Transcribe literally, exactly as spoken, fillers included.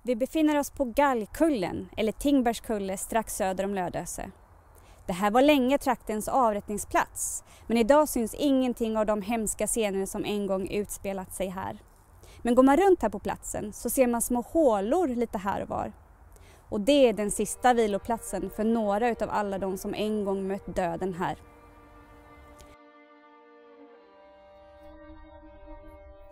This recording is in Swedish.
Vi befinner oss på Gallkullen, eller Tingbergskulle, strax söder om Lödöse. Det här var länge traktens avrättningsplats, men idag syns ingenting av de hemska scener som en gång utspelat sig här. Men går man runt här på platsen så ser man små hålor lite här och var. Och det är den sista viloplatsen för några av alla de som en gång mött döden här.